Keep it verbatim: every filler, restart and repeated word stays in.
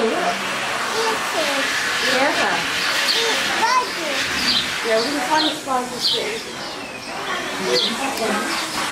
look. Yeah. Yeah, we're going to find spiders too.